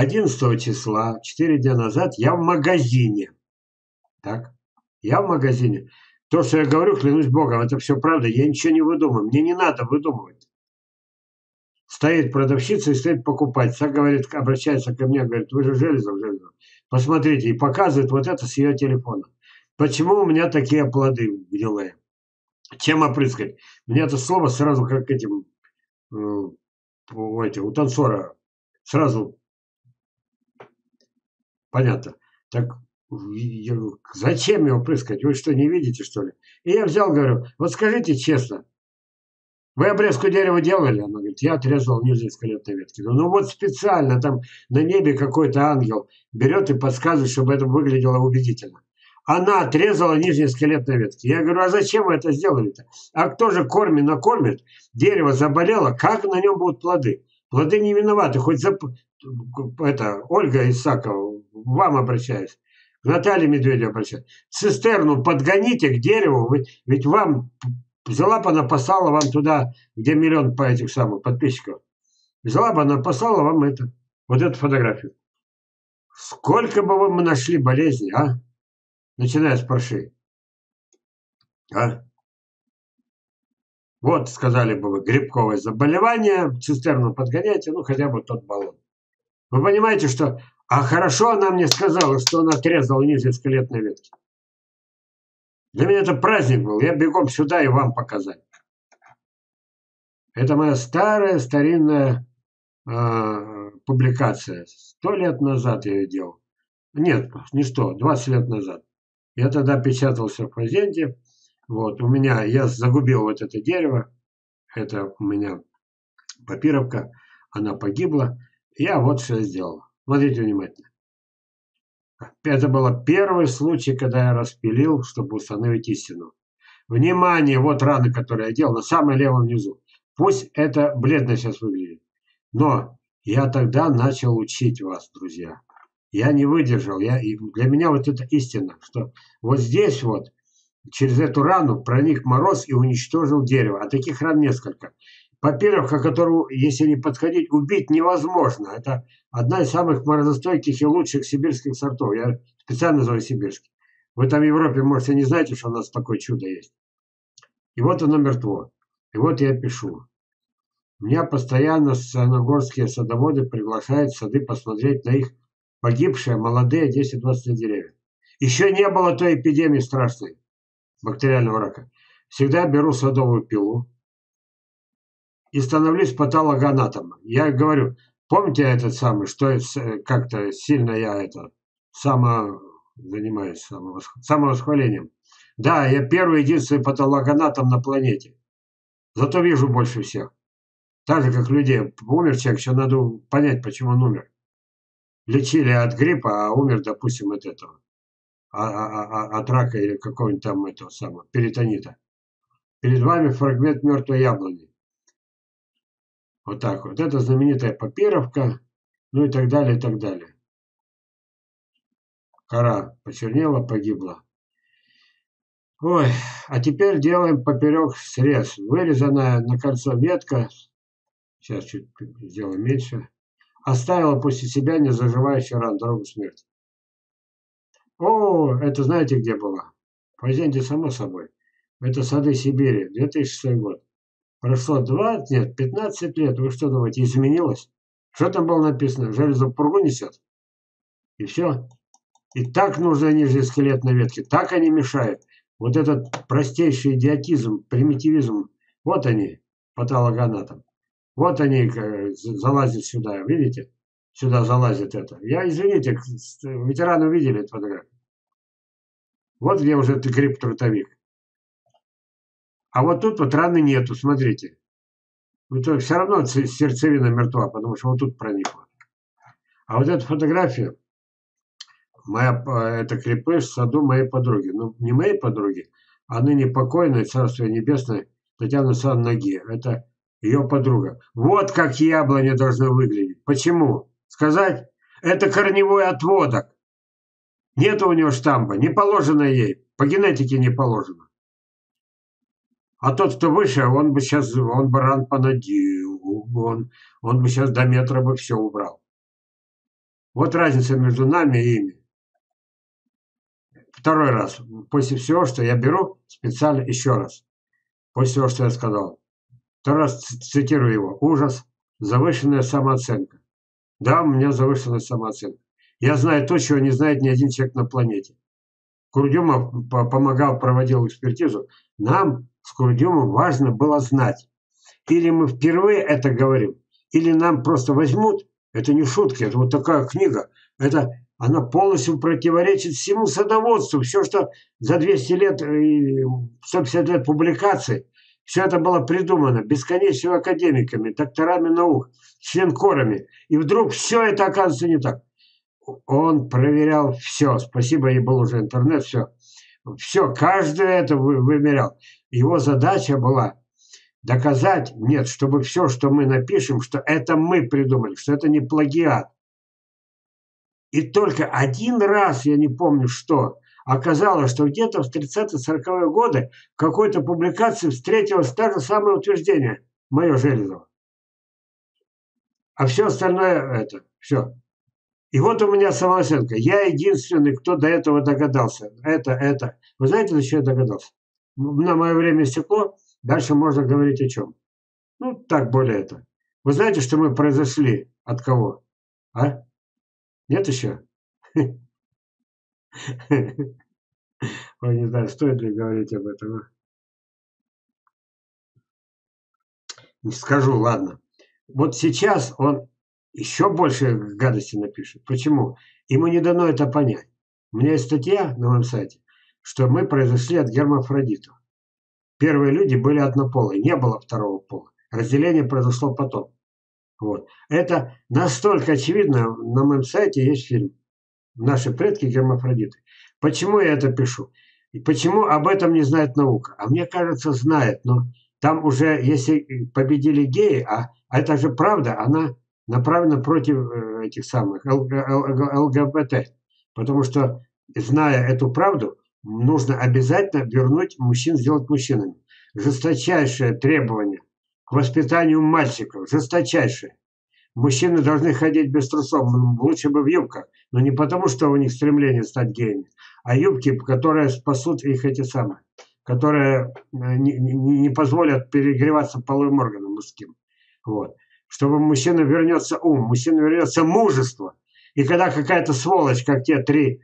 11 числа, 4 дня назад, я в магазине. Так, я в магазине. То, что я говорю, клянусь Богом, это все правда. Я ничего не выдумываю. Мне не надо выдумывать. Стоит продавщица и стоит покупать. Так говорит, обращается ко мне, говорит, вы же Железов. Посмотрите, и показывает вот это с ее телефона. Почему у меня такие плоды гнилые? Чем опрыскать? Мне это слово сразу как этим, у танцора, сразу понятно. Так я говорю, зачем его прыскать? Вы что, не видите, что ли? И я взял, говорю, вот скажите честно, вы обрезку дерева делали? Она говорит, я отрезал нижние скелетные ветки. Ну вот специально там на небе какой-то ангел берет и подсказывает, чтобы это выглядело убедительно. Она отрезала нижние скелетные ветки. Я говорю, а зачем вы это сделали-то? А кто же накормит? Дерево заболело, как на нем будут плоды? Плоды не виноваты. Это, Ольга Исакова, вам обращаюсь. К Наталье Медведевой обращаюсь. Цистерну подгоните к дереву, ведь вам взяла бы она, послала вам туда, где миллион по этих самых подписчиков. Взяла бы она, послала вам вот эту фотографию. Сколько бы вы нашли болезней, а? Начиная с парши. А? Вот, сказали бы вы, грибковое заболевание, цистерну подгоняйте, ну, хотя бы тот баллон. Вы понимаете, что... А хорошо она мне сказала, что она отрезала нижние скелетные ветки. Для меня это праздник был. Я бегом сюда и вам показать. Это моя старая, старинная публикация. 100 лет назад я ее делал. Нет, не 100, 20 лет назад. Я тогда печатался в газете. Вот, я загубил вот это дерево. Это у меня папировка. Она погибла. Я вот все сделал. Смотрите внимательно. Это был первый случай, когда я распилил, чтобы установить истину. Внимание, вот раны, которые я делал, на самом левом низу. Пусть это бледно сейчас выглядит. Но я тогда начал учить вас, друзья. Я не выдержал. Для меня вот это истина, что вот здесь вот, через эту рану проник мороз и уничтожил дерево. А таких ран несколько. Папировка, которую, если не подходить, убить невозможно. Это одна из самых морозостойких и лучших сибирских сортов. Я специально называю сибирский. Вы там в Европе, может, и не знаете, что у нас такое чудо есть. И вот оно мертво. И вот я пишу. Меня постоянно саяногорские садоводы приглашают в сады посмотреть на их погибшие молодые 10-20 деревья. Еще не было той эпидемии страшной бактериального рака. Всегда беру садовую пилу и становлюсь патологоанатомом. Я говорю, помните этот самый, что как-то сильно я занимаюсь самовосхвалением. Да, я первый единственный патологоанатом на планете. Зато вижу больше всех. Так же, как людей. Умер человек, еще надо понять, почему он умер. Лечили от гриппа, а умер, допустим, от этого. От рака или какого-нибудь там этого самого, перитонита. Перед вами фрагмент мертвой яблони. Вот так вот. Это знаменитая папировка, ну и так далее, и так далее. Кора почернела, погибла. Ой, а теперь делаем поперек срез. Вырезанная на кольцо ветка, сейчас чуть сделаем меньше, оставила после себя незаживающую рану, дорогу смерти. О, это знаете, где было? В Фазенде, само собой. Это сады Сибири, 2006 год. Прошло 15 лет. Вы что думаете, изменилось? Что там было написано? Железо в пургу несет? И все. И так нужны нижние скелетные ветки. Так они мешают. Вот этот простейший идиотизм, примитивизм. Вот они, патологоанатом. Вот они залазят сюда. Видите? Сюда залазит это. Извините, ветераны увидели эту фотографию. Вот где уже гриб-трутовик. А вот тут вот раны нету, смотрите. Это все равно сердцевина мертва, потому что вот тут проникла. А вот эта фотография, это крепыш в саду моей подруги. Ну, не моей подруги, а ныне покойной, царство небесное, Татьяны Александровны Ноги. Это ее подруга. Вот как яблони должны выглядеть. Почему? Сказать? Это корневой отводок. Нет у него штамба, не положено ей. По генетике не положено. А тот, кто выше, он бы ран понадел, он бы сейчас до метра бы все убрал. Вот разница между нами и ими. Второй раз. После всего, что я беру, специально еще раз. После того, что я сказал. Второй раз цитирую его. Ужас, завышенная самооценка. Да, у меня завышенная самооценка. Я знаю то, чего не знает ни один человек на планете. Курдюмов помогал, проводил экспертизу. Нам с Курдюмом важно было знать. Или мы впервые это говорим, или нам просто возьмут. Это не шутки, это вот такая книга. Она полностью противоречит всему садоводству. Все, что за 200 лет и 150 лет публикаций, все это было придумано бесконечными академиками, докторами наук, членкорами. И вдруг все это оказывается не так. Он проверял все. Спасибо, и был уже интернет, все. Все, каждое это вымерял. Его задача была доказать, нет, чтобы все, что мы напишем, что это мы придумали, что это не плагиат. И только один раз, я не помню что, оказалось, что где-то в 30-40-е годы в какой-то публикации встретилось то же самое утверждение, мое Железово. А все остальное это, все. И вот у меня самооценка. Я единственный, кто до этого догадался. Это. Вы знаете, до чего я догадался? На мое время стекло, дальше можно говорить о чем. Ну, так более это. Вы знаете, что мы произошли от кого? А? Нет еще? Ой, не знаю, стоит ли говорить об этом. Не скажу, ладно. Вот сейчас он еще больше гадости напишет. Почему? Ему не дано это понять. У меня есть статья на моем сайте, что мы произошли от гермафродитов. Первые люди были однополые, не было второго пола. Разделение произошло потом. Вот. Это настолько очевидно. На моем сайте есть фильм «Наши предки гермафродиты». Почему я это пишу? И почему об этом не знает наука? А мне кажется, знает. Но там уже, если победили геи, а это же правда, она направлена против этих самых ЛГБТ. Потому что, зная эту правду, нужно обязательно вернуть мужчин, сделать мужчинами. Жесточайшее требование к воспитанию мальчиков. Жесточайшее. Мужчины должны ходить без трусов, лучше бы в юбках. Но не потому, что у них стремление стать геями, а юбки, которые спасут их эти самые, которые не позволят перегреваться половым органам мужским. Вот. Чтобы мужчина вернется ум, мужчина вернется мужество. И когда какая-то сволочь, как те три,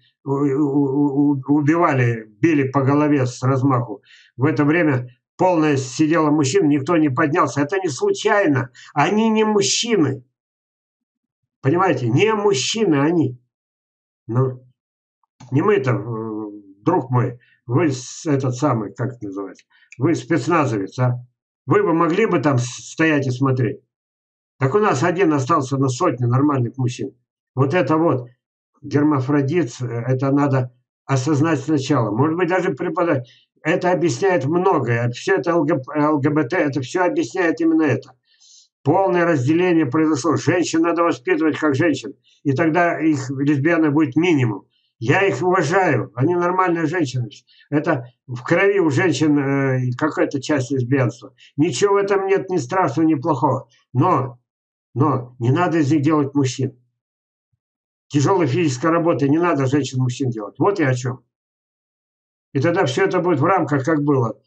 убивали, били по голове с размаху, в это время полное сидело мужчин, никто не поднялся. Это не случайно. Они не мужчины. Понимаете, не мужчины они. Ну, не мы-то, друг мой, вы этот самый, как это называется, вы спецназовец, а? Вы бы могли бы там стоять и смотреть? Так у нас один остался на сотню нормальных мужчин. Вот это вот, гермафродит, это надо осознать сначала. Может быть, даже преподать. Это объясняет многое. Все это ЛГБТ, это все объясняет именно это. Полное разделение произошло. Женщин надо воспитывать как женщин. И тогда их лесбияны будет минимум. Я их уважаю. Они нормальные женщины. Это в крови у женщин какая-то часть лесбиянства. Ничего в этом нет ни страшного, ни плохого. Но не надо из них делать мужчин. Тяжелой физической работы не надо женщин-мужчин делать. Вот я о чем. И тогда все это будет в рамках, как было.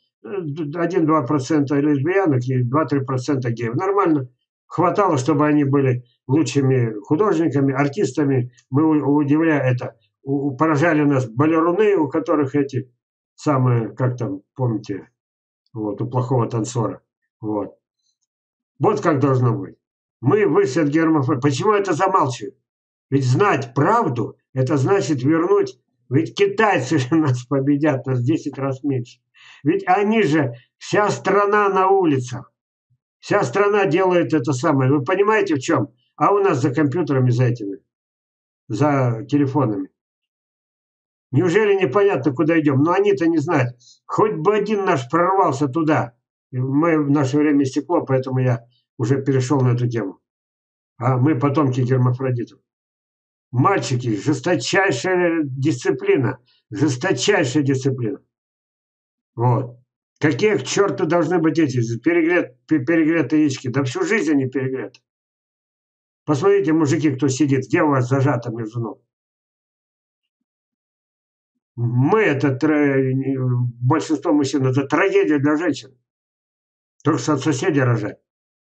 1-2% лесбиянок и 2-3% геев. Нормально. Хватало, чтобы они были лучшими художниками, артистами. Мы удивляли это. Поражали нас балеруны, у которых эти самые, как там, помните, вот, у плохого танцора. Вот. Вот как должно быть. Мы вышли от гермафродита. Почему это замалчивают? Ведь знать правду, это значит вернуть. Ведь китайцы же нас победят, нас в 10 раз меньше. Ведь они же, вся страна на улицах. Вся страна делает это самое. Вы понимаете в чем? А у нас за компьютерами, за этими, за телефонами. Неужели непонятно, куда идем? Но они-то не знают. Хоть бы один наш прорвался туда. В наше время стекло, поэтому я уже перешел на эту тему. А мы потомки гермафродитов. Мальчики, жесточайшая дисциплина. Жесточайшая дисциплина. Вот. Какие к черту должны быть эти перегретые яички? Да всю жизнь они перегреты. Посмотрите, мужики, кто сидит, где у вас зажато между ног? Большинство мужчин, это трагедия для женщин. Только что от соседей рожать.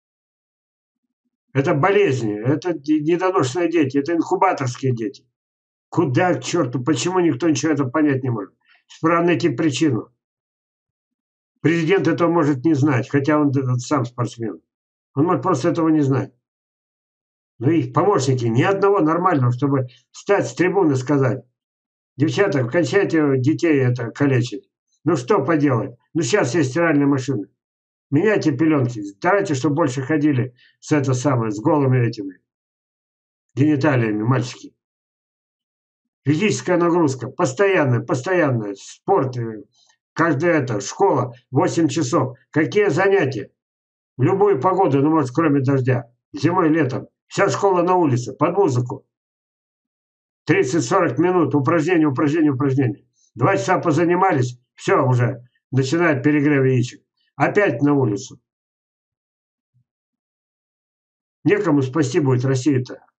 Это болезни, это недоношенные дети, это инкубаторские дети. Куда, к черту, почему никто ничего этого понять не может? Пора найти причину. Президент этого может не знать, хотя он сам спортсмен. Он может просто этого не знать. Но их помощники, ни одного нормального, чтобы встать с трибуны и сказать: девчата, кончайте детей это калечить. Ну что поделать? Ну сейчас есть стиральные машины. Меняйте пеленки. Старайтесь, чтобы больше ходили с голыми этими гениталиями мальчики. Физическая нагрузка, постоянная. Спорт, школа, 8 часов. Какие занятия? В любую погоду, ну, может, кроме дождя. Зимой, летом. Вся школа на улице, под музыку. 30-40 минут, упражнения. 2 часа позанимались, все уже, начинает перегрев яичек. Опять на улицу. Некому спасти будет Россию-то.